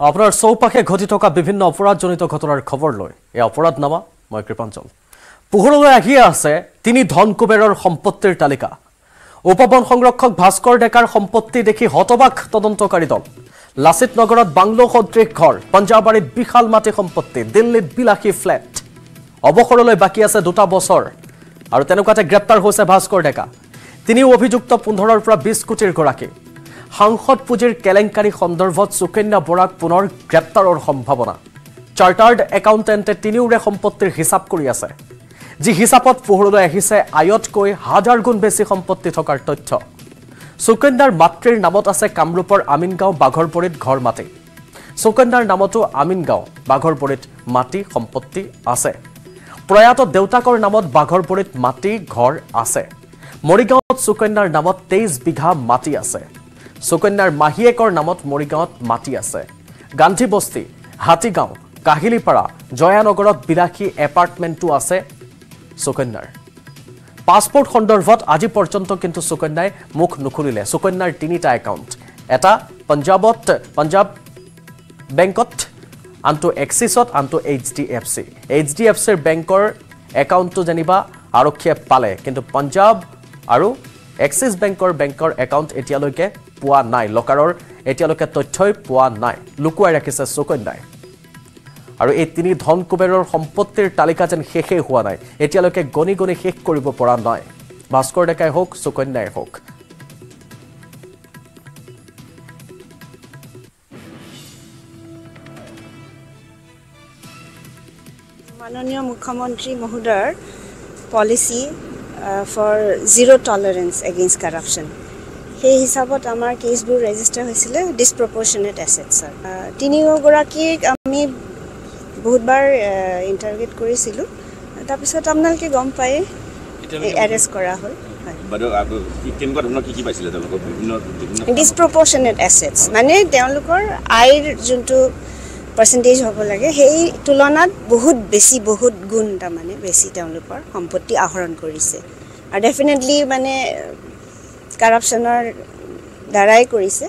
আপোনাৰ চৌপাশে ঘটি থকা বিভিন্ন অপৰাধজনিত ঘটনাৰ খবৰ লৈ এই অপৰাধনামা মই কৃপাঞ্চল পোহৰলৈ আহি আছে তিনি ধন কুবেৰৰ সম্পত্তিৰ তালিকা উপবন সংৰক্ষক ভাস্কৰ ডেকাৰ সম্পত্তি দেখি হতবাক তদন্তকাৰী দল লাচিত নগৰত বাংলো সদৃশ ঘৰ পঞ্জাবাৰীত বিশাল মাটি সম্পত্তি দিল্লীত বিলাসী ফ্লেট অৱসৰলৈ বাকি আছে 2 বছৰ আৰু তেনেকুৱাতে গ্ৰেপ্তাৰ হৈছে ভাস্কৰ ডেকা তিনি অভিযুক্ত 15 পৰা 20 কোটিৰ গৰাকী সাংসদ পুঁজিৰ কেলেংকাৰী সন্দৰ্ভত সুকন্যা বৰাক পুনৰ গ্ৰেপ্তাৰৰ সম্ভাৱনা চাৰ্টাৰ্ড একাউণ্টেণ্টে তিনিওৰে সম্পত্তিৰ হিচাপ কৰি আছে যি হিচাপত পোহৰলৈ আহিছে আয়তকৈ হাজাৰ গুণ বেছি সম্পত্তি থকাৰ তথ্য সুকন্যাৰ মাতৃৰ নামত আছে কামৰূপৰ আমিনগাঁও বাঘৰপৰিত ঘৰ মাটি সুকন্যাৰ নামতো আমিনগাঁও বাঘৰপৰিত মাটি সম্পত্তি আছে প্ৰয়াত দেউতাকৰ নামত বাঘৰপৰিত মাটি ঘৰ আছে মৰিগাঁৱত সুকন্যাৰ নামত 23 বিঘা মাটি আছে সুকন্যাৰ মাহিয়েকৰ নামত মৰিগাঁৱত মাটি আছে গান্ধী বস্তি হাতীগাঁও কাহিলিপাৰা জয়ানগৰত বিলাসী এপাৰ্টমেণ্টটো আছে সুকন্যাৰ পাছপোৰ্ট সন্দৰ্ভত আজি পৰ্যন্ত কিন্তু সুকন্যাই মুখ নুখুলিলে সুকন্যাৰ তিনিটা একাউণ্ট এটা পঞ্জাব বেংকত আনটো এক্সিছত আনটো এইচডিএফচিৰ বেংকৰ একাউণ্টটো জানিবা আৰক্ষীয়ে পালে কিন্তু পঞ্জাব আৰু এক্সিছ বেংকৰ একাউণ্ট এতিয়ালৈকে পোৱা নাই লকাৰৰ এতিয়ালৈকে তথ্যই পোৱা নাই লুকুৱাই ৰাখিছে সুকন্যাই আৰু এই তিনি ধন কুবেৰৰ সম্পত্তিৰ তালিকা যেন শেষে হোৱা নাই এতিয়ালৈকে গণি গণি শেষ কৰিব পৰা নাই ভাস্কৰ ডেকাই হোক সুকন্যাই হোক মাননীয় মুখ্যমন্ত্ৰী মহোদয়ৰ policy for zero tolerance against corruption সেই হিচাপত আমাৰ কেছবোৰ ৰেজিষ্টাৰ হৈছিলে ডিছপ্ৰপৰ্চনেট এছেটছৰ তিনিগৰাকীক আমি বহুতবাৰ ইণ্টাৰগেট কৰিছিলোঁ তাৰপিছত আপোনালোকে গম পায় এৰেষ্ট কৰা হ'ল ডিছপ্ৰপৰ্চনেট এছেটছ মানে তেওঁলোকৰ আয়ৰ যোনটো পাৰ্চেণ্টেজ হ'ব লাগে সেই তুলনাত বহুত গুণ তাৰমানে বেছি তেওঁলোকৰ সম্পত্তি আহৰণ কৰিছে আৰু ডেফিনেটলি মানে কাৰাপশ্যনৰ দ্বাৰাই কৰিছে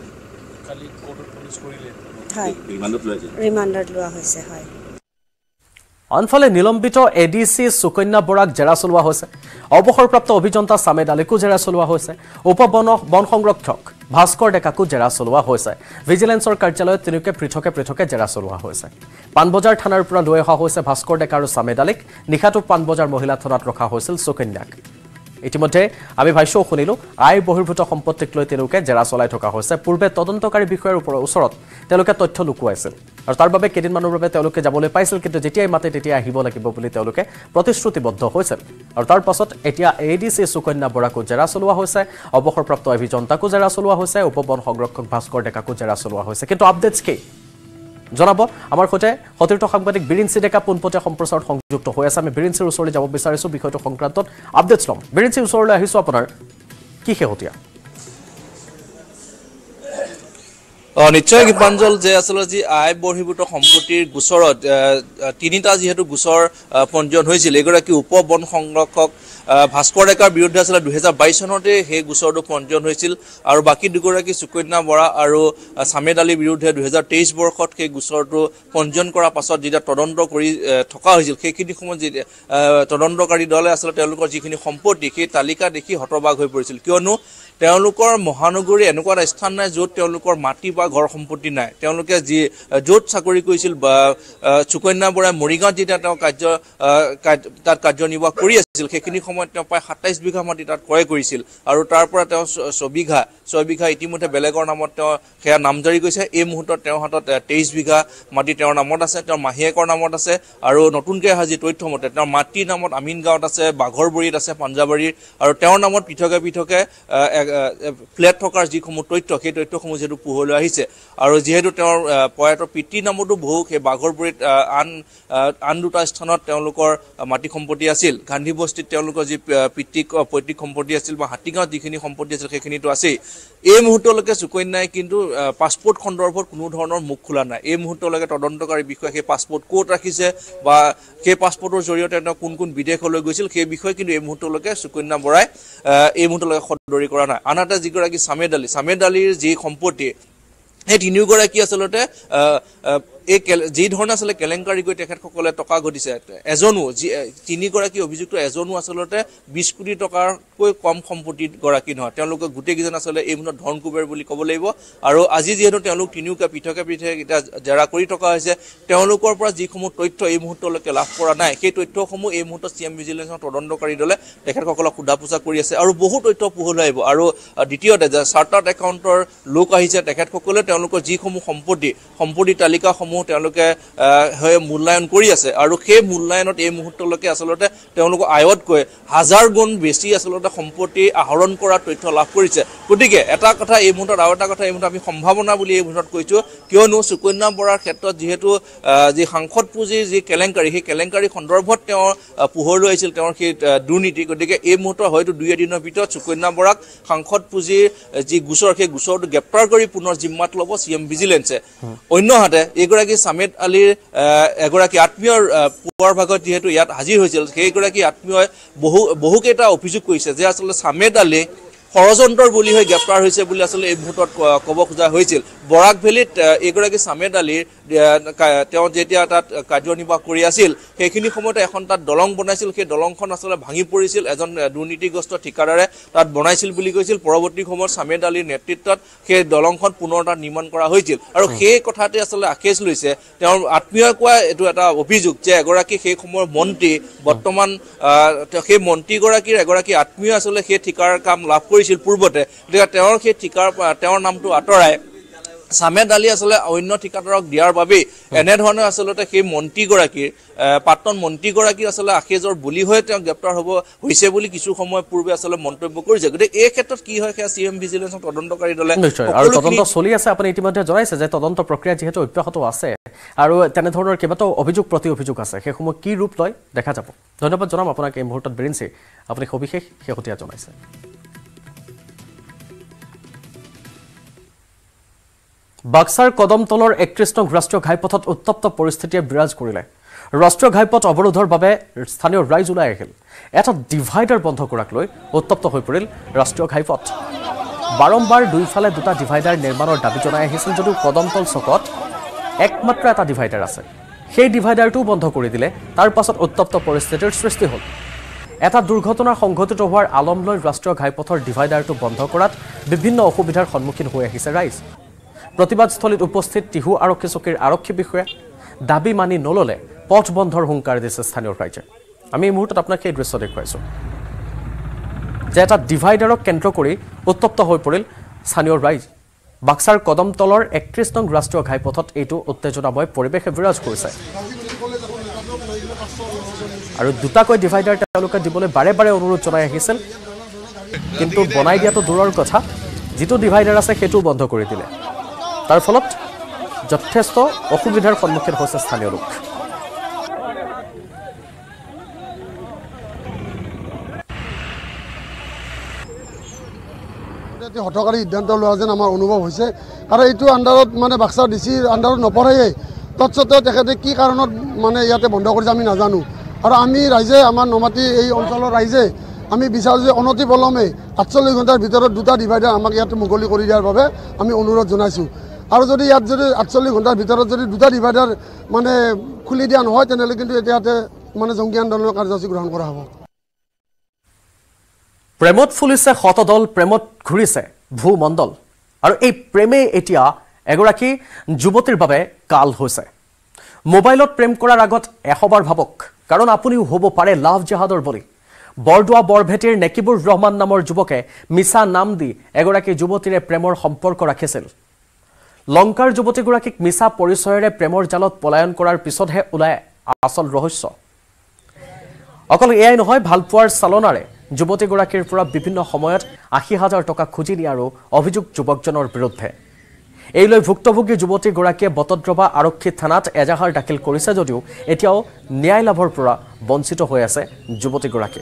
হয় ৰিমাণ্ডত লোৱা হৈছে হয় আনফালে নিলম্বিত এডিসি সুকন্যা বৰাক জেৰা চলোৱা হৈছে অৱসৰপ্ৰাপ্ত অভিযন্তা সামেদ আলীকো জেৰা চলোৱা হৈছে বন সংৰক্ষক ভাস্কৰ ডেকাকো জেৰা চলোৱা হৈছে ভিজিলেন্সৰ কাৰ্যালয়ত তিনিওকে পৃথকে জেৰা চলোৱা হৈছে পানবজাৰ থানাৰ পৰা লৈ অহা হৈছে ভাস্কৰ ডেকা আৰু সামেদ আলীক নিশাটো পানবজাৰ মহিলা থানাত ৰখা হৈছিল সুকন্যাক ইতিমধ্যে আমি ভাষ্য শুনিলো আয় বহিৰ্ভূত সম্পত্তিক লৈ তেওঁলোকে জেৰা চলাই থকা হৈছে পূৰ্বে তদন্তকাৰী বিষয়ৰ ওচৰত তেওঁলোকে তথ্য লুকুৱাইছিল আৰু তাৰ বাবে কেইদিনমানৰ বাবে তেওঁলোকে যাবলৈ পাইছিল কিন্তু যেতিয়াই মাতে তেতিয়া আহিব লাগিব বুলি তেওঁলোকে প্ৰতিশ্ৰুতিবদ্ধ হৈছিল আৰু তাৰ পাছত এতিয়া এডিসি সুকন্যা বৰাকো জেৰা চলোৱা হৈছে অৱসৰপ্ৰাপ্ত অভিযন্তাকো জেৰা চলোৱা হৈছে উপবন সংৰক্ষক ভাস্কৰ ডেকাকো জেৰা চলোৱা হৈছে কিন্তু আপডেটছ কি জনাব আমাৰ সৈতে সতীৰ্থ সাংবাদিক বিৰিঞ্চি ডেকা পোনপটীয়া সম্প্ৰচাৰত সংযুক্ত হৈ আছে আমি বিৰিঞ্চিৰ ওচৰলৈ যাব বিচাৰিছো বিষয়টো সংক্ৰান্তত আপডেটছ লম বিৰিঞ্চিৰ ওচৰলৈ আহিছো আপোনাৰ কি শেহতীয়া নিশ্চয় কৃপাঞ্জল যে আসলে যি আয় বহিৰ্ভূত সম্পত্তিৰ গোচৰত তিনিটা যেহেতু গোচৰ পঞ্জীয়ন হৈছিল এগৰাকী উপবন সংৰক্ষক ভাস্কৰ ডেকাৰ বিৰুদ্ধে আসলে 2022 চনতে সেই গোচৰটো পঞ্জীয়ন হৈছিল আৰু বাকি দুগৰাকী সুকন্যা বৰা আৰু সামেদ আলীৰ বিৰুদ্ধে 2023 বৰ্ষত সেই গোচৰটো পঞ্জীয়ন কৰাৰ পাছত যেতিয়া তদন্ত কৰি থকা হৈছিল সেইখিনি সময়ত যে তদন্তকাৰী দলে আসলে তেওঁলোকৰ যিখিনি সম্পত্তি সেই তালিকা দেখি হতবাক হৈ পৰিছিল কিয়নো তেওঁলোকৰ মহানগৰী এনেকুৱা এটা স্থান নাই য'ত তেওঁলোকৰ মাটি বা ঘৰ সম্পত্তি নাই তেওঁলোকে যি য'ত চাকৰি কৰিছিল বা সুকন্যা বৰাই মৰিগাঁৱত যেতিয়া তেওঁ তাত কাৰ্যনিৰ্বাহ কৰি আছিল সেইখিনি সময়ত তেওঁ প্ৰায় 27 বিঘা মাটি তাত ক্ৰয় কৰিছিল আৰু তাৰ পৰা তেওঁ 6 বিঘা ইতিমধ্যে বেলেগৰ নামত তেওঁ সেয়া নামজাৰি কৰিছে এই মুহূৰ্তত তেওঁৰ হাতত 23 বিঘা মাটি তেওঁৰ নামত আছে তেওঁৰ মাহিয়েকৰ নামত আছে আৰু নতুনকৈ হাজি তথ্য মতে তেওঁৰ মাটিৰ নামত আমিনগাঁৱত আছে বাঘৰবৰীত আছে পঞ্জাবাৰীৰ আৰু তেওঁৰ নামত পৃথকে ফ্লেট থকাৰ যিসমূহ তথ্য সেই তথ্যসমূহ যেহেতু পোহৰলৈ আহিছে আৰু যেহেতু তেওঁৰ প্ৰয়াত পিতৃৰ নামতো বহু সেই বাঘৰবৰীত আন দুটা স্থানত তেওঁলোকৰ মাটি সম্পত্তি আছিল গান্ধী বস্তিত তেওঁলোকৰ যি পৈতৃক সম্পত্তি আছিল বা হাতীগাঁৱত যিখিনি সম্পত্তি আছিল সেইখিনিতো আছেই এই মুহূৰ্তলৈকে সুকন্যাই কিন্তু পাছপোৰ্ট সন্দৰ্ভত কোনো ধৰণৰ মুখ খোলা নাই এই মুহূৰ্তলৈকে তদন্তকাৰী বিষয়ে সেই পাছপোৰ্ট ক'ত ৰাখিছে বা সেই পাছপোৰ্টৰ জৰিয়তে তেওঁ কোন বিদেশলৈ গৈছিল সেই বিষয়ে কিন্তু এই মুহূৰ্তলৈকে সুকন্যা বৰাই এই মুহূৰ্তলৈকে সদৰি কৰা নাই আনহাতে যিগৰাকী সামেদ আলীৰ যি সম্পত্তি এই তিনিওগৰাকী আচলতে এই যি ধৰণে আচলতে কেলেংকাৰী কৰি তেখেতসকলে টকা ঘটিছে এজনো তিনিগৰাকী অভিযুক্ত এজনো আচলতে 20 কোটি টকাৰকৈ কম সম্পত্তিৰ গৰাকী নহয় তেওঁলোকে গোটেইকেইজন আচলতে এই মুহূৰ্তত ধন কুবেৰ বুলি ক'ব লাগিব আৰু আজি যিহেতু তেওঁলোক তিনিওকে পৃথকে এটা জেৰা কৰি থকা হৈছে তেওঁলোকৰ পৰা যিসমূহ তথ্য এই মুহূৰ্তলৈকে লাভ কৰা নাই সেই তথ্যসমূহ এই মুহূৰ্তত চিএম ভিজিলেন্সৰ তদন্তকাৰী দলে তেখেতসকলক সোধা পোছা কৰি আছে আৰু বহু তথ্য পোহল আহিব আৰু দ্বিতীয়তে যে চাৰ্টাৰ্ড একাউণ্টৰ লোক আহিছে তেখেতসকলে তেওঁলোকৰ যিসমূহ সম্পত্তি তালিকাসমূহ তেওঁলোকে মূল্যায়ন কৰি আছে আৰু সেই মূল্যায়নত এই মুহূৰ্তলৈকে আচলতে তেওঁলোকৰ আয়তকৈ 1000 গুণ বেছি আচলতে সম্পত্তি আহৰণ কৰা তথ্য লাভ কৰিছে গতিকে এটা কথা এই মুহূৰ্তত আৰু এটা কথা এই মুহূৰ্তত আমি সম্ভাৱনা বুলি এই মুহূৰ্তত কৈছো কিয়নো সুকন্যা বৰাৰ ক্ষেত্ৰত যেহেতু যি সাংসদ পুঁজিৰ যি কেলেংকাৰী সেই কেলেংকাৰী সন্দৰ্ভত তেওঁ পোহৰলৈ আহিছিল তেওঁৰ সেই দুৰ্নীতি গতিকে এই মুহূৰ্তত হয়তো 2 দিনৰ ভিতৰত সুকন্যা বৰাক সাংসদ পুঁজিৰ যি গোচৰ সেই গোচৰটো গ্ৰেপ্তাৰ কৰি পুনৰ জিম্মাত ল'ব চিএম ভিজিলেন্সে অন্যহাতে এগৰাকী সামেদ আলীৰ এগৰাকী আত্মীয়ৰ পুৱাৰ ভাগত যেহেতু ইয়াত হাজিৰ হৈছিল সেইগৰাকী আত্মীয়ই বহুকেইটা অভিযোগ কৰিছে যে আচলতে সামেদ আলী ষড়যন্ত্ৰৰ বুলি হৈ গ্ৰেপ্তাৰ হৈছে বুলি আচলতে এই মুহূৰ্তত ক'ব খোজা হৈছিল বৰাক ভেলীত এগৰাকী সামেদ আলীৰ তেওঁ যেতিয়া তাত কাৰ্যনিৰ্বাহ কৰি আছিল সেইখিনি সময়তে এখন তাত দলং বনাইছিল সেই দলংখন আচলতে ভাঙি পৰিছিল এজন দুৰ্নীতিগ্ৰস্ত ঠিকাদাৰে তাত বনাইছিল বুলি কৈছিল পৰৱৰ্তী সময়ত সামেদ আলীৰ নেতৃত্বত সেই দলংখন পুনৰ তাত নিৰ্মাণ কৰা হৈছিল আৰু সেই কথাতে আচলতে আখেজ লৈছে তেওঁৰ আত্মীয়ই কোৱা এইটো এটা অভিযোগ যে এগৰাকী সেই সময়ৰ মন্ত্ৰী বৰ্তমান সেই মন্ত্ৰীগৰাকীৰ এগৰাকী আত্মীয় আচলতে সেই ঠিকাৰ কাম লাভ কৰিছিল পূৰ্বতে গতিকে তেওঁৰ সেই ঠিকাৰ তেওঁৰ নামটো আঁতৰাই সামেদ আলী আসলে অন্য ঠিকাদাৰক দিয়াৰ বাবে এনে ধৰণে আসলে সেই মন্ত্ৰীগৰাকীৰ প্ৰাক্তন মন্ত্ৰীগৰাকী আসলে আখেজৰ বুলি হৈ তেওঁ গ্ৰেপ্তাৰ হ'ব হৈছে বুলি কিছু সময় পূৰ্বে আসলে মন্তব্য কৰিছে গতিকে এই ক্ষেত্ৰত কি হয় সেই চিএম ভিজিলেন্সৰ তদন্তকাৰী দলে আৰু তদন্ত চলি আছে আপুনি ইতিমধ্যে জনাইছে যে তদন্ত প্ৰক্ৰিয়া যেহেতু অব্যাহত আছে আৰু তেনে ধৰণৰ কেইবাটাও অভিযোগ প্ৰতি অভিযোগ আছে সেই সময় কি ৰূপ লয় দেখা যাব ধন্যবাদ জনাম আপোনাক এই মুহূৰ্তত বিৰিঞ্চি আপুনি সবিশেষ শেহতীয়া জনাইছে বাক্সাৰ কদমতলৰ 31 নং ৰাষ্ট্ৰীয় ঘাইপথত উত্তপ্ত পৰিস্থিতিয়ে বিৰাজ কৰিলে ৰাষ্ট্ৰীয় ঘাইপথ অৱৰোধৰ বাবে স্থানীয় ৰাইজ ওলাই আহিল এটা ডিভাইডাৰ বন্ধ কৰাক লৈ উত্তপ্ত হৈ পৰিল ৰাষ্ট্ৰীয় ঘাইপথ বাৰম্বাৰ দুইফালে দুটা ডিভাইডাৰ নিৰ্মাণৰ দাবী জনাই আহিছিল যদিও কদমতল চকত একমাত্ৰ এটা ডিভাইডাৰ আছে সেই ডিভাইডাৰটো বন্ধ কৰি দিলে তাৰ পাছত উত্তপ্ত পৰিস্থিতিৰ সৃষ্টি হ'ল এটা দুৰ্ঘটনা সংঘটিত হোৱাৰ আলম লৈ ৰাষ্ট্ৰীয় ঘাইপথৰ ডিভাইডাৰটো বন্ধ কৰাত বিভিন্ন অসুবিধাৰ সন্মুখীন হৈ আহিছে ৰাইজ প্ৰতিবাদস্থলীত উপস্থিত টিহু আৰক্ষী চকীৰ আৰক্ষী বিষয়া দাবী মানি নললে পথ বন্ধৰ হুংকাৰ দিছে স্থানীয় ৰাইজে আমি এই মুহূৰ্তত আপোনাক এই দৃশ্য দেখুৱাইছো যে এটা ডিভাইডাৰক কেন্দ্ৰ কৰি উত্তপ্ত হৈ পৰিল স্থানীয় ৰাইজ বাক্সাৰ কদমতলৰ 31 নং ৰাষ্ট্ৰীয় ঘাইপথত এইটো উত্তেজনাময় পৰিৱেশে বিৰাজ কৰিছে আৰু দুটাকৈ ডিভাইডাৰ তেওঁলোকে দিবলৈ বাৰে বাৰে অনুৰোধ জনাই আহিছিল কিন্তু বনাই দিয়াটো দূৰৰ কথা যিটো ডিভাইডাৰ আছে সেইটো বন্ধ কৰি দিলে তাৰ ফলত যথেষ্ট অসুবিধাৰ সন্মুখীন হৈছে স্থানীয় লোক হঠকাৰী সিদ্ধান্ত লোৱা যেন আমাৰ অনুভৱ হৈছে আৰু এইটো আণ্ডাৰত মানে বাক্সা ডিচিৰ আণ্ডাৰত নপৰেই তৎসত্ত্বেও তেখেতে কি কাৰণত মানে ইয়াতে বন্ধ কৰিছে আমি নাজানো আৰু আমি ৰাইজে আমাৰ নমাটি এই অঞ্চলৰ ৰাইজে আমি বিচাৰোঁ যে অনতি পলমে 48 ঘণ্টাৰ ভিতৰত দুটা ডিভাইডাৰ আমাক ইয়াতে মুকলি কৰি দিয়াৰ বাবে আমি অনুৰোধ জনাইছোঁ আৰু যদি ইয়াত যদি 48 ঘণ্টাৰ ভিতৰত যদি দুটা ডিভাইডাৰ মানে খুলি দিয়া নহয় তেনেহ'লে কিন্তু ইয়াতে মানে জংগী আন্দোলনৰ কাৰ্যসূচী গ্ৰহণ কৰা হ'ব প্ৰেমত ফুলিছে শতদল প্ৰেমত ঘূৰিছে ভূমণ্ডল আৰু এই প্ৰেমে এতিয়া এগৰাকী যুৱতীৰ বাবে কাল হৈছে মোবাইলত প্ৰেম কৰাৰ আগত 100 বাৰ ভাবক কাৰণ আপুনিও হ'ব পাৰে লাভ জেহাদৰ বলি বৰদোৱা বৰভেটিৰ নেকিবুৰ ৰহমান নামৰ যুৱকে মিছা নাম দি এগৰাকী যুৱতীৰে প্ৰেমৰ সম্পৰ্ক ৰাখিছিল লংকাৰ যুৱতীগৰাকীক মিছা পৰিচয়েৰে প্ৰেমৰ জালত পলায়ন কৰাৰ পিছতহে ওলাই আসল ৰহস্য অকল এয়াই নহয় ভালপোৱাৰ চালনাৰে যুৱতীগৰাকীৰ পৰা বিভিন্ন সময়ত 80,000 টকা খুজি নিয়াৰো অভিযোগ যুৱকজনৰ বিৰুদ্ধে এই লৈ ভুক্তভোগী যুৱতীগৰাকীয়ে বটদ্ৰৱা আৰক্ষী থানাত এজাহাৰ দাখিল কৰিছে যদিও এতিয়াও ন্যায় লাভৰ পৰা বঞ্চিত হৈ আছে যুৱতীগৰাকী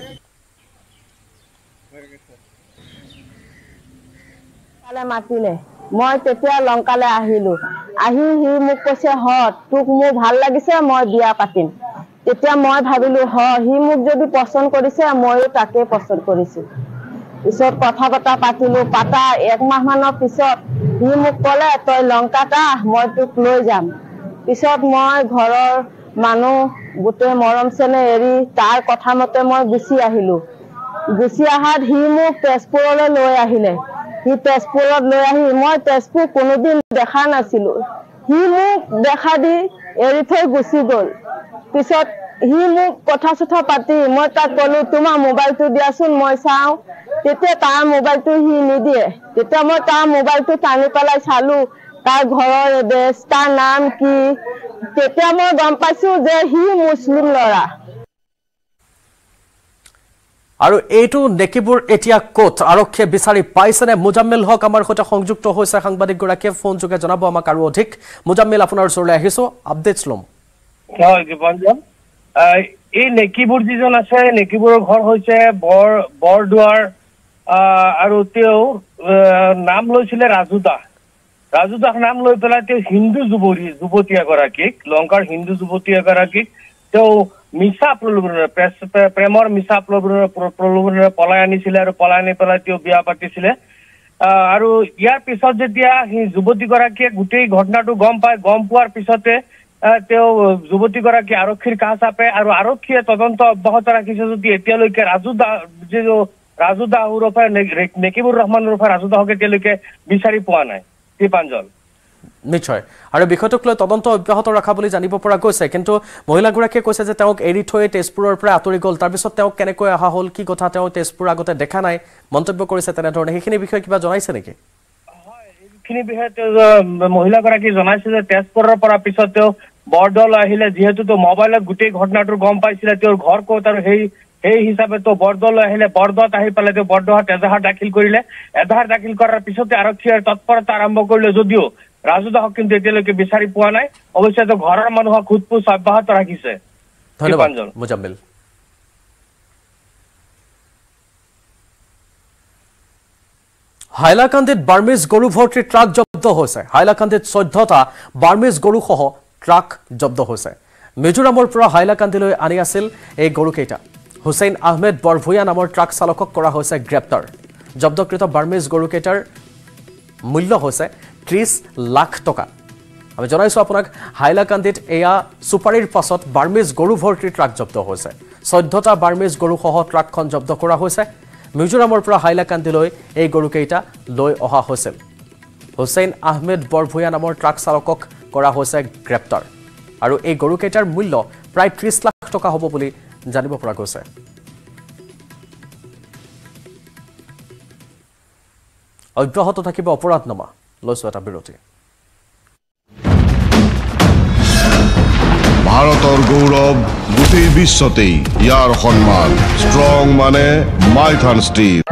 মাতিলে মই তেতিয়া লংকালে আহিলো আহি হি মোক কৈছে হত তোক মোৰ ভাল লাগিছে মই বিয়া পাতিম তেতিয়া মই ভাবিলো হি মোক যদি পছন্দ কৰিছে মইও তাকে পছন্দ কৰিছো পিছত কথা বতৰা পাতিলো পাতা 1 মাহ মানৰ পিছত সি মোক ক'লে তই লংকাত আহ মই তোক লৈ যাম পিছত মই ঘৰৰ মানুহ গোটেই মৰম চেনে এৰি তাৰ কথা মতে মই গুচি আহিলো গুচি আহাত সি মোক তেজপুৰলৈ লৈ আহিলে সি তেজপুৰত লৈ আহি মই তেজপুৰ কোনোদিন দেখা নাছিলো সি মোক দেখা দি এৰি থৈ গুচি গ'ল পিছত সি মোক কথা চথা পাতি মই তাক ক'লো তোমাৰ মোবাইলটো দিয়াচোন মই চাওঁ তেতিয়া তাৰ মোবাইলটো সি নিদিয়ে তেতিয়া মই তাৰ মোবাইলটো টানি পেলাই চালো তাৰ ঘৰৰ এড্ৰেছ তাৰ নাম কি তেতিয়া মই গম পাইছো যে সি মুছলিম ল'ৰা আৰু এইটো নেকিবোৰ এতিয়া কোট আৰক্ষীয়ে বিচাৰি পাইছেনে মুজাম্মিল হক আমাৰ সৈতে সংযুক্ত হৈছে সাংবাদিক গৰাকীয়ে ফোন যোগে জনাব আমাক আৰু অধিক মুজাম্মিল আপোনাৰ ওচৰলৈ আহিছো আপডেটছ লম হয় জীবনজন এই নেকিবোৰ যিজন আছে নেকিবোৰৰ ঘৰ হৈছে বৰদুৱাৰ আৰু তেওঁ নাম লৈছিলে ৰাজু দাস নাম লৈ পেলাই তেওঁ হিন্দু যুৱতী এগৰাকীক লংকাৰ হিন্দু যুৱতী এগৰাকীক তেওঁ মিছা প্ৰলোভনেৰে প্ৰেমৰ মিছা প্ৰলোভনেৰে পলাই আনিছিলে আৰু পলাই আনি পেলাই তেওঁ বিয়া পাতিছিলে আৰু ইয়াৰ পিছত যেতিয়া যুৱতীগৰাকীয়ে গোটেই ঘটনাটো গম পোৱাৰ পিছতে তেওঁ যুৱতীগৰাকী আৰক্ষীৰ কাষ চাপে আৰু আৰক্ষীয়ে তদন্ত অব্যাহত ৰাখিছে যদি এতিয়ালৈকে ৰাজু দাস ওৰফে নেকিবুৰ ৰহমান ওৰফে ৰাজু দাসক এতিয়ালৈকে বিচাৰি পোৱা নাই দীপাঞ্জল নিশ্চয় আৰু বিষয়টোক লৈ তদন্ত অব্যাহত ৰাখা বুলি জানিব পৰা গৈছে কিন্তু মহিলাগৰাকীয়ে কৈছে যে তেওঁক এৰি থৈ তেজপুৰৰ পৰা আঁতৰি গ'ল তাৰপিছত তেওঁক কেনেকৈ অহা হ'ল কি কথা তেওঁ তেজপুৰ আগতে দেখা নাই মন্তব্য কৰিছে তেনেধৰণে সেইখিনি বিষয়ে কিবা জনাইছে নেকি হয় এইখিনি বিষয়ে মহিলাগৰাকী জনাইছে যে তেজপুৰৰ পৰা পিছত তেওঁ বৰদল আহিলে যিহেতু তো মোবাইলত গোটেই ঘটনাটো গম পাইছিলে তেওঁৰ ঘৰ ক'ত আৰু সেই হিচাপে তো বৰদল আহিলে বৰদত আহি পেলাই তেওঁ বৰদহাট এজাহাৰ দাখিল কৰিলে এজাহাৰ দাখিল কৰাৰ পিছতে আৰক্ষীয়ে তৎপৰতা আৰম্ভ কৰিলে যদিও ৰাজু দাসক কিন্তু এতিয়ালৈকে বিচাৰি পোৱা নাই অৱশ্যে তো ঘৰৰ মানুহক খুদপুছ অব্যাহত ৰাখিছে ধন্যবাদ মুজাম্মিল হাইলাকান্দিত বাৰ্মিজ গৰু ভৰ্তি ট্ৰাক জব্দ হৈছে হাইলাকান্দিত 14টা বাৰ্মিজ গৰুসহ ট্ৰাক জব্দ হৈছে মিজোৰামৰ পৰা হাইলাকান্দিলৈ আনি আছিল এই গৰুকেইটা হুছেইন আহমেদ বৰভূঞা নামৰ ট্ৰাক চালকক কৰা হৈছে গ্ৰেপ্তাৰ জব্দকৃত বাৰ্মিজ গৰুকেইটাৰ মূল্য হৈছে 30 লাখ টকা আমি জনাইছো আপোনাক হাইলাকান্দিত এয়া সুপাৰীৰ পাছত বাৰ্মিজ গৰু ভৰ্তি ট্ৰাক জব্দ হৈছে 14টা বাৰ্মিজ গৰুসহ ট্ৰাকখন জব্দ কৰা হৈছে মিজোৰামৰ পৰা হাইলাকান্দিলৈ এই গৰুকেইটা লৈ অহা হৈছিল হুছেইন আহমেদ বৰভূঞা নামৰ ট্ৰাক চালকক কৰা হৈছে গ্ৰেপ্তাৰ আৰু এই গৰুকেইটাৰ মূল্য প্ৰায় 30 লাখ টকা হ'ব বুলি জানিব পৰা গৈছে অব্যাহত থাকিব অপৰাধনামা লৈছো এটা বিৰতি ভাৰতৰ গৌৰৱ গোটেই বিশ্বতেই ইয়াৰ সন্মান ষ্ট্ৰং মানে মাইথান ষ্টীল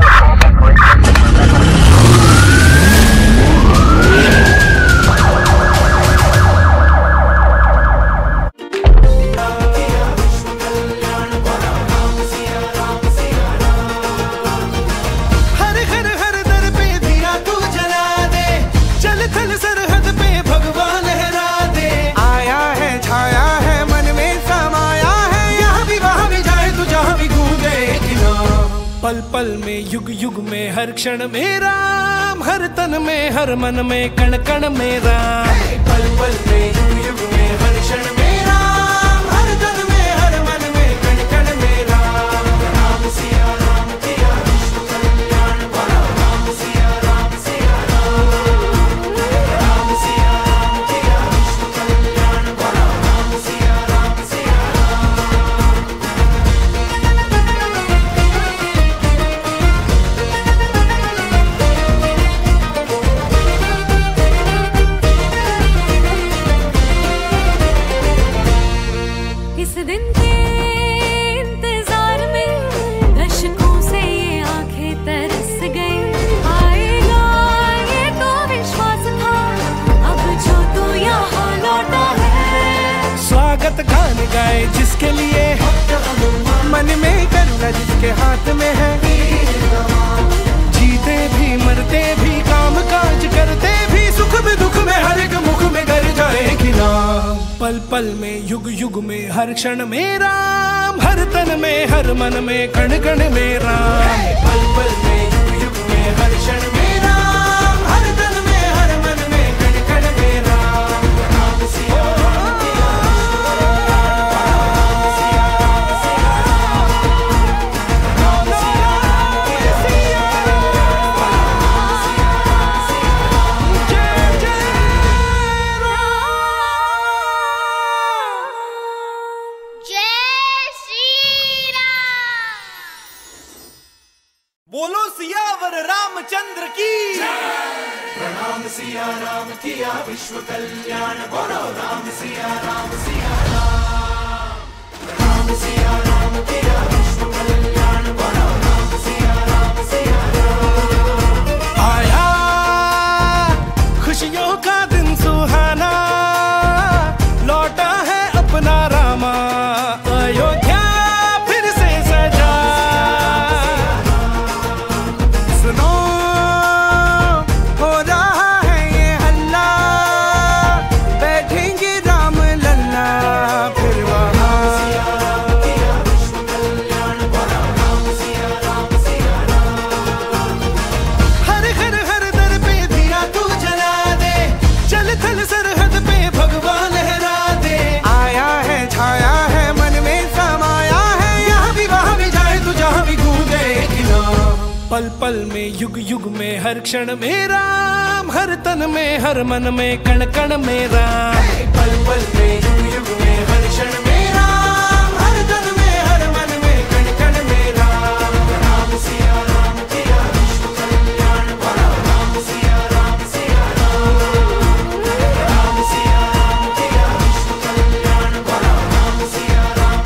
पल पल में युग युग में हर क्षण में राम हर तन में हर मन में कण कण में राम पल पल में युग युग में हर क्षण में राम हर तन में हर मन में कण कण में राम राम सिया राम किया विश्व कल्याण बड़ा राम सिया राम राम सिया राम किया विश्व कल्याण बड़ा राम सिया राम गान गाए जिसके लिए मन में करुणा जिसके हाथ में है जीते भी मरते भी काम काज करते भी सुख में दुख में हर एक मुख में गर जाएगी नाम पल पल में युग युग में हर क्षण में राम हर तन में हर मन में कण कण में राम पल पल में हर क्षण में राम हर तन में हर मन में कण कण में राम राम सिया राम किया बोलो सियावर रामचंद्र की प्रणाम सिया राम किया विश्व कल्याण बोलो राम सिया राम प्रणाम सिया राम किया विश्व कल्याण बोलो राम सिया राम आया खुशियों का दिन सुहाना लौटा है अपना रामा अयोध्या पल पल में युग युग में हर क्षण में राम हर तन में हर मन में कण कण में राम पल पल में युग युग में हर क्षण में राम हर तन में हर मन में कण कण में राम राम सिया राम किया विश्व कल्याण बोलो राम सिया राम राम सिया राम किया विश्व कल्याण बोलो राम सिया राम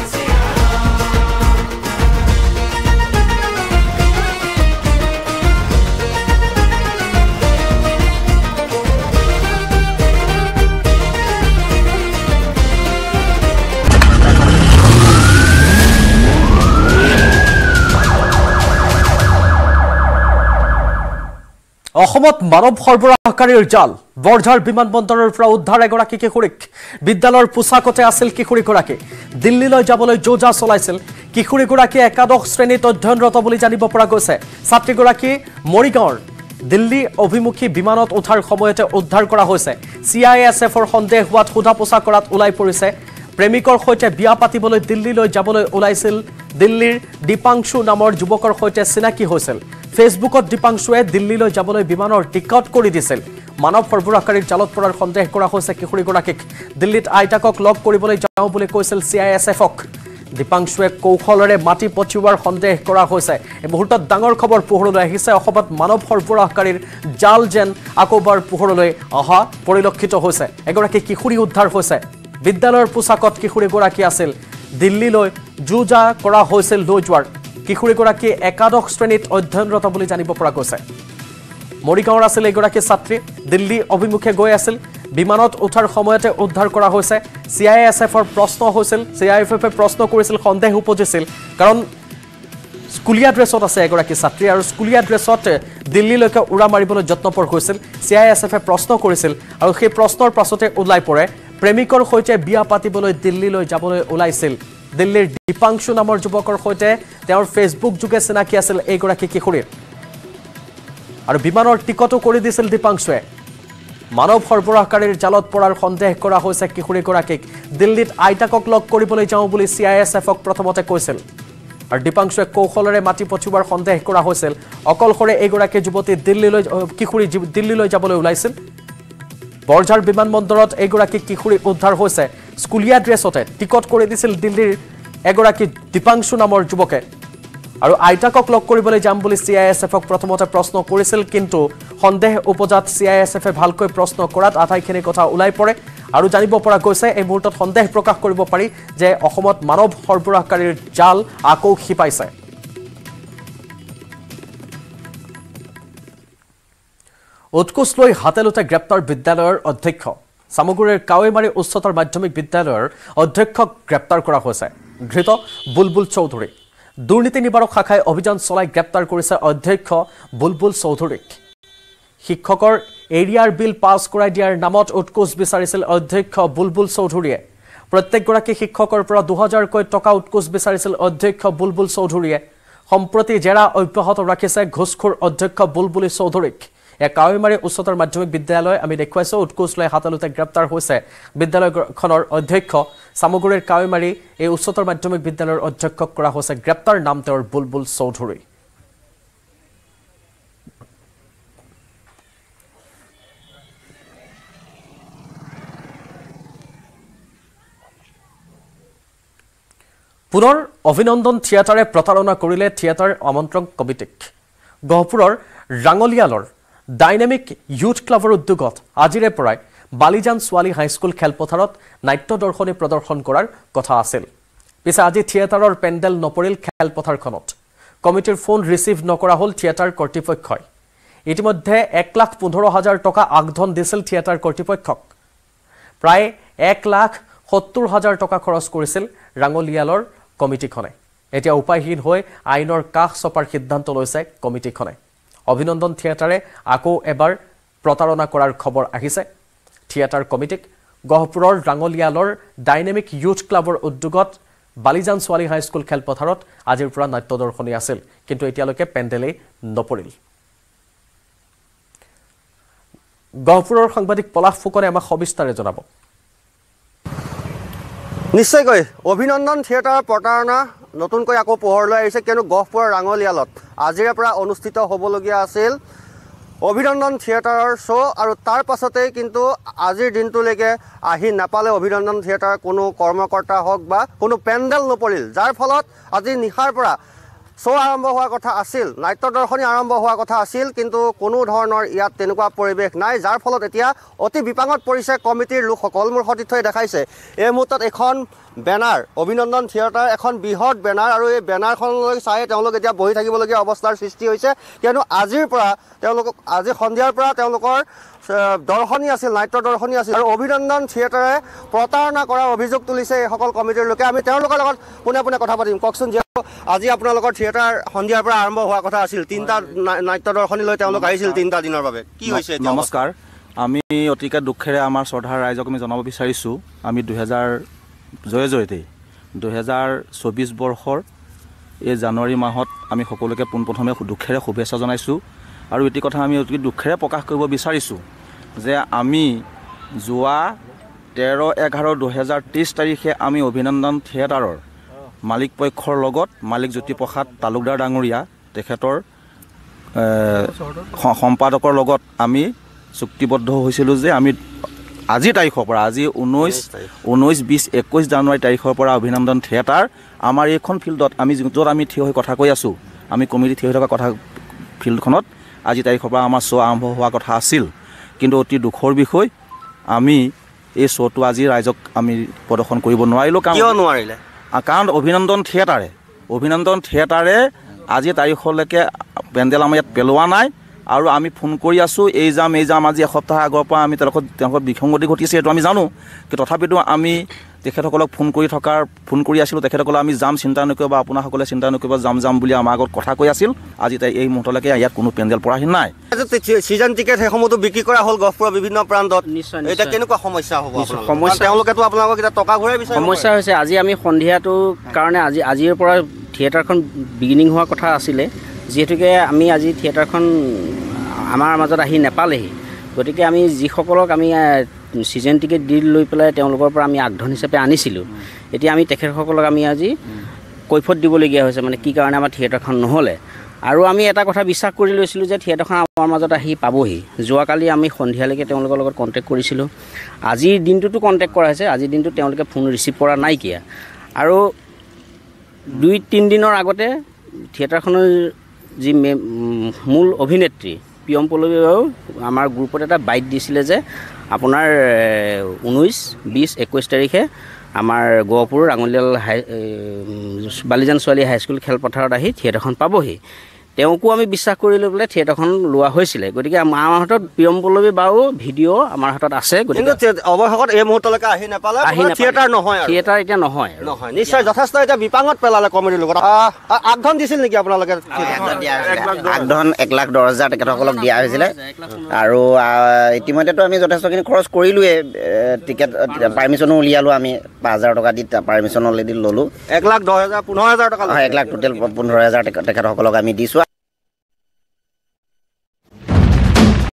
অসমত মানৱ সৰবৰাহকাৰীৰ জাল বৰঝাৰ বিমানবন্দৰৰ পৰা উদ্ধাৰ এগৰাকী কিশোৰীক বিদ্যালয়ৰ পোছাকতে আছিল কিশোৰীগৰাকী দিল্লীলৈ যাবলৈ যোজা চলাইছিল কিশোৰীগৰাকী একাদশ শ্ৰেণীত অধ্যয়নৰত বুলি জানিব পৰা গৈছে ছাত্ৰীগৰাকী মৰিগাঁৱৰ দিল্লী অভিমুখী বিমানত উঠাৰ সময়তে উদ্ধাৰ কৰা হৈছে চিআইএছএফৰ সন্দেহ হোৱাত সোধা পোছা কৰাত ওলাই পৰিছে প্ৰেমিকৰ সৈতে বিয়া পাতিবলৈ দিল্লীলৈ যাবলৈ ওলাইছিল দিল্লীৰ দীপাংশু নামৰ যুৱকৰ সৈতে চিনাকি হৈছিল ফেসবুকত দীপাংশুৱে দিল্লীলৈ যাবলৈ বিমানৰ টিকট কৰি দিছিল মানৱ সৰবৰাহকাৰীৰ জালত পৰাৰ সন্দেহ কৰা হৈছে কিশোৰীগৰাকীক দিল্লীত আইতাকক লগ কৰিবলৈ যাওঁ বুলি কৈছিল চিআইএছএফক দীপাংশুৱে কৌশলৰে মাটি পঠিওৱাৰ সন্দেহ কৰা হৈছে এই মুহূৰ্তত ডাঙৰ খবৰ পোহৰলৈ আহিছে অসমত মানৱ সৰবৰাহকাৰীৰ জাল যেন আকৌবাৰ পোহৰলৈ অহা পৰিলক্ষিত হৈছে এগৰাকী কিশোৰী উদ্ধাৰ হৈছে বিদ্যালয়ৰ পোছাকত কিশোৰীগৰাকী আছিল দিল্লীলৈ যোজা কৰা হৈছিল লৈ যোৱাৰ কিশোৰীগৰাকী একাদশ শ্ৰেণীত অধ্যয়নৰত বুলি জানিব পৰা গৈছে মৰিগাঁৱৰ আছিল এগৰাকী ছাত্ৰী দিল্লী অভিমুখে গৈ আছিল বিমানত উঠাৰ সময়তে উদ্ধাৰ কৰা হৈছে চিআইএছএফৰ প্ৰশ্ন হৈছিল চিআইএছএফে প্ৰশ্ন কৰিছিল সন্দেহ উপজিছিল কাৰণ স্কুলীয়া ড্ৰেছত আছে এগৰাকী ছাত্ৰী আৰু স্কুলীয়া ড্ৰেছত দিল্লীলৈকে উৰা মাৰিবলৈ যত্নপৰ হৈছিল চিআইএছএফে প্ৰশ্ন কৰিছিল আৰু সেই প্ৰশ্নৰ পাছতে ওলাই পৰে প্ৰেমিকৰ সৈতে বিয়া পাতিবলৈ দিল্লীলৈ যাবলৈ ওলাইছিল দিল্লীৰ দীপাংশু নামৰ যুৱকৰ সৈতে তেওঁৰ ফেসবুক যোগে চিনাকি আছিল এইগৰাকী কিশোৰীৰ আৰু বিমানৰ টিকটো কৰি দিছিল দীপাংশুৱে মানৱ সৰবৰাহকাৰীৰ জালত পৰাৰ সন্দেহ কৰা হৈছে কিশোৰীগৰাকীক দিল্লীত আইতাকক লগ কৰিবলৈ যাওঁ বুলি চিআইএছএফক প্ৰথমতে কৈছিল আৰু দীপাংশুৱে কৌশলৰে মাটি পঠিওৱাৰ সন্দেহ কৰা হৈছিল অকলশৰে এইগৰাকী যুৱতী দিল্লীলৈ কিশোৰী দিল্লীলৈ যাবলৈ ওলাইছিল বৰঝাৰ বিমানবন্দৰত এইগৰাকী কিশোৰী উদ্ধাৰ হৈছে স্কুলীয়া ড্ৰেছতে টিকট কৰি দিছিল দিল্লীৰ এগৰাকী দীপাংশু নামৰ যুৱকে আৰু আইতাকক লগ কৰিবলৈ যাম বুলি চিআইএছএফক প্ৰথমতে প্ৰশ্ন কৰিছিল কিন্তু সন্দেহ উপজাত চিআইএছএফে ভালকৈ প্ৰশ্ন কৰাত আটাইখিনি কথা ওলাই পৰে আৰু জানিব পৰা গৈছে এই মুহূৰ্তত সন্দেহ প্ৰকাশ কৰিব পাৰি যে অসমত মানৱ সৰবৰাহকাৰীৰ জাল আকৌ খিপাইছে উৎকোচ লৈ হাতেলোতে গ্ৰেপ্তাৰ বিদ্যালয়ৰ অধ্যক্ষ সামগুৰিৰ কাৱেমাৰী উচ্চতৰ মাধ্যমিক বিদ্যালয়ৰ অধ্যক্ষক গ্ৰেপ্তাৰ কৰা হৈছে ধৃত বুলবুল চৌধুৰী দুৰ্নীতি নিবাৰক শাখাই অভিযান চলাই গ্ৰেপ্তাৰ কৰিছে অধ্যক্ষ বুলবুল চৌধুৰীক শিক্ষকৰ এৰিয়াৰ বিল পাছ কৰাই দিয়াৰ নামত উৎকোচ বিচাৰিছিল অধ্যক্ষ বুলবুল চৌধুৰীয়ে প্ৰত্যেকগৰাকী শিক্ষকৰ পৰা 2000 কৈ টকা উৎকোচ বিচাৰিছিল অধ্যক্ষ বুলবুল চৌধুৰীয়ে সম্প্ৰতি জেৰা অব্যাহত ৰাখিছে ঘোষখোৰ অধ্যক্ষ বুলবুলি চৌধুৰীক কাৱৈমাৰী উচ্চতৰ মাধ্যমিক বিদ্যালয় আমি দেখুৱাইছো উৎকোচ লৈ হাতালুতে গ্ৰেপ্তাৰ হৈছে বিদ্যালয়খনৰ অধ্যক্ষ সামগুৰিৰ কাৱৈমাৰী এই উচ্চতৰ মাধ্যমিক বিদ্যালয়ৰ অধ্যক্ষক কৰা হৈছে গ্ৰেপ্তাৰ নাম তেওঁৰ বুলবুল চৌধুৰী পুনৰ অভিনন্দন থিয়েটাৰে প্ৰতাৰণা কৰিলে থিয়েটাৰ আমন্ত্ৰণ কমিটিক গহপুৰৰ ৰাঙলিয়ালৰ ডাইনামিক ইউথ ক্লাবৰ উদ্যোগত আজিৰে পৰাই বালিজান ছোৱালী হাইস্কুল খেলপথাৰত নাট্য দৰ্শনী প্ৰদৰ্শন কৰাৰ কথা আছিল পিছে আজি থিয়েটাৰৰ পেণ্ডেল নপৰিল খেলপথাৰখনত কমিটিৰ ফোন ৰিচিভ নকৰা হ'ল থিয়েটাৰ কৰ্তৃপক্ষই ইতিমধ্যে 1,15,000 টকা আগধন দিছিল থিয়েটাৰ কৰ্তৃপক্ষক প্ৰায় 1,70,000 টকা খৰচ কৰিছিল ৰাঙলিয়ালৰ কমিটিখনে এতিয়া উপায়হীন হৈ আইনৰ কাষ চপাৰ সিদ্ধান্ত লৈছে কমিটিখনে অভিনন্দন থিয়েটাৰে আকৌ এবাৰ প্ৰতাৰণা কৰাৰ খবৰ আহিছে থিয়েটাৰ কমিটিক গহপুৰৰ ৰাঙলিয়ালৰ ডাইনামিক ইউথ ক্লাবৰ উদ্যোগত বালিজান ছোৱালী হাইস্কুল খেলপথাৰত আজিৰ পৰা নাট্য দৰ্শনী আছিল কিন্তু এতিয়ালৈকে পেণ্ডেলেই নপৰিল গহপুৰৰ সাংবাদিক পলাশ ফুকনে আমাক সবিস্তাৰে জনাব নিশ্চয়কৈ অভিনন্দন থিয়েটাৰ প্ৰতাৰণা নতুনকৈ আকৌ পোহৰলৈ আহিছে কিয়নো গহপুৰৰ ৰাঙলিয়ালত আজিৰে পৰা অনুষ্ঠিত হ'বলগীয়া আছিল অভিনন্দন থিয়েটাৰৰ শ্ব' আৰু তাৰ পাছতেই কিন্তু আজিৰ দিনটোলৈকে আহি নাপালে অভিনন্দন থিয়েটাৰৰ কোনো কৰ্মকৰ্তা হওক বা কোনো পেণ্ডেল নপৰিল যাৰ ফলত আজি নিশাৰ পৰা শ্ব' আৰম্ভ হোৱাৰ কথা আছিল নাট্য দৰ্শনী আৰম্ভ হোৱাৰ কথা আছিল কিন্তু কোনো ধৰণৰ ইয়াত তেনেকুৱা পৰিৱেশ নাই যাৰ ফলত এতিয়া অতি বিপাঙত পৰিছে কমিটিৰ লোকসকল মোৰ সতীৰ্থই দেখাইছে এই মুহূৰ্তত এখন বেনাৰ অভিনন্দন থিয়েটাৰ এখন বৃহৎ বেনাৰ আৰু এই বেনাৰখনলৈ চাই তেওঁলোক এতিয়া বহি থাকিবলগীয়া অৱস্থাৰ সৃষ্টি হৈছে কিয়নো আজিৰ পৰা তেওঁলোকক আজি সন্ধিয়াৰ পৰা তেওঁলোকৰ দৰ্শনী আছিল নাট্য দৰ্শনী আছিল আৰু অভিনন্দন থিয়েটাৰে প্ৰতাৰণা কৰাৰ অভিযোগ তুলিছে এইসকল কমিটিৰ লোকে আমি তেওঁলোকৰ লগত পোনে পোনে কথা পাতিম কওকচোন যিহেতু আজি আপোনালোকৰ থিয়েটাৰ সন্ধিয়াৰ পৰা আৰম্ভ হোৱাৰ কথা আছিল 3টা নাট্য দৰ্শনী লৈ তেওঁলোক আহিছিল 3টা দিনৰ বাবে কি হৈছে নমস্কাৰ আমি অতিকে দুখেৰে আমাৰ শ্ৰদ্ধাৰ ৰাইজক আমি জনাব বিচাৰিছোঁ আমি 2024 বৰ্ষৰ এই জানুৱাৰী মাহত আমি সকলোকে পোনপ্ৰথমে দুখেৰে শুভেচ্ছা জনাইছোঁ আৰু এটি কথা আমি অতি দুখেৰে প্ৰকাশ কৰিব বিচাৰিছোঁ যে আমি যোৱা 13/11/2023 তাৰিখে আমি অভিনন্দন থিয়েটাৰৰ মালিক পক্ষৰ লগত মালিক জ্যোতিপ্ৰসাদ তালুকদাৰ ডাঙৰীয়া তেখেতৰ সম্পাদকৰ লগত আমি চুক্তিবদ্ধ হৈছিলোঁ যে আমি আজি তাৰিখৰ পৰা আজি 19, 20, 21 জানুৱাৰী তাৰিখৰ পৰা অভিনন্দন থিয়েটাৰ আমাৰ এইখন ফিল্ডত আমি য'ত আমি থিয় হৈ কথা কৈ আছোঁ আমি কমিটি থিয় হৈ থকা কথা ফিল্ডখনত আজি তাৰিখৰ পৰা আমাৰ শ্ব' আৰম্ভ হোৱা কথা আছিল কিন্তু অতি দুখৰ বিষয় আমি এই শ্ব'টো আজি ৰাইজক আমি প্ৰদৰ্শন কৰিব নোৱাৰিলোঁ কাৰণ অভিনন্দন থিয়েটাৰে আজি তাৰিখলৈকে পেণ্ডেল আমাৰ ইয়াত পেলোৱা নাই আৰু আমি ফোন কৰি আছোঁ এই যাম আজি এসপ্তাহ আগৰ পৰা আমি তেওঁলোকৰ বিসংগতি ঘটিছে এইটো আমি জানো কিন্তু তথাপিতো আমি তেখেতসকলক ফোন কৰি আছিলোঁ তেখেতসকলক আমি যাম চিন্তা নকৰিব বা আপোনাসকলে চিন্তা নকৰিব যাম বুলি আমাৰ আগত কথা কৈ আছিল আজি এই মুহূৰ্তলৈকে ইয়াত কোনো পেণ্ডেল পৰাহি নাই ছিজন টিকেট সেইসমূহতো বিক্ৰী কৰা হ'ল গহপুৰৰ বিভিন্ন প্ৰান্তত এতিয়া কেনেকুৱা সমস্যা হ'ব তেওঁলোকেতো আপোনালোকক এতিয়া টকা ঘূৰাই বিচাৰে সমস্যা হৈছে আজি আমি সন্ধিয়াটোৰ কাৰণে আজিৰ পৰা থিয়েটাৰখন বিগিনিং হোৱাৰ কথা আছিলে যিহেতুকে আমি আজি থিয়েটাৰখন আমাৰ মাজত আহি নেপালেহি গতিকে আমি যিসকলক আমি ছিজন টিকেট দি লৈ পেলাই তেওঁলোকৰ পৰা আমি আগধন হিচাপে আনিছিলোঁ এতিয়া আমি তেখেতসকলক আমি আজি কৈফত দিবলগীয়া হৈছে মানে কি কাৰণে আমাৰ থিয়েটাৰখন নহ'লে আৰু আমি এটা কথা বিশ্বাস কৰি লৈছিলোঁ যে থিয়েটাৰখন আমাৰ মাজত আহি পাবহি যোৱাকালি আমি সন্ধিয়ালৈকে তেওঁলোকৰ লগত কণ্টেক্ট কৰিছিলোঁ আজিৰ দিনটোতো কণ্টেক্ট কৰা হৈছে আজিৰ দিনটোত তেওঁলোকে ফোন ৰিচিভ কৰা নাইকিয়া আৰু 2-3 দিনৰ আগতে থিয়েটাৰখনৰ যি মূল অভিনেত্ৰী পিয়ম পল্লৱীয়েও আমাৰ গ্ৰুপত এটা বাইট দিছিলে যে আপোনাৰ 19, 20, 21 তাৰিখে আমাৰ গহপুৰ ৰাঙলিয়াল বালিজান ছোৱালী হাইস্কুল খেলপথাৰত আহি থিয়েটাৰখন পাবহি তেওঁকো আমি বিশ্বাস কৰি লৈ পেলাই থিয়েটাৰখন লোৱা হৈছিলে গতিকে আমাৰ হাতত প্ৰিয়ম পল্লৱী বাৰু ভিডিঅ' আমাৰ হাতত আছে গতিকে অৱশেষত এই মুহূৰ্তলৈকে আহি নাপালে থিয়েটাৰ নহয় থিয়েটাৰ এতিয়া নহয় নিশ্চয় যথেষ্ট এতিয়া বিপাঙত পেলালে কমেডিৰ লগত আগধন দিছিল নেকি আপোনালোকে আগধন 1,10,000 তেখেতসকলক দিয়া হৈছিলে আৰু ইতিমধ্যেতো আমি যথেষ্টখিনি খৰচ কৰিলোৱে টিকেট পাৰ্মিশ্যনো উলিয়ালোঁ আমি 5,000 টকা দি পাৰ্মিশ্যন অলৰেডি ল'লোঁ 1,10,000 15,000 টকা 1,00,000 টোটেল 15,000 তেখেতসকলক আমি দিছোঁ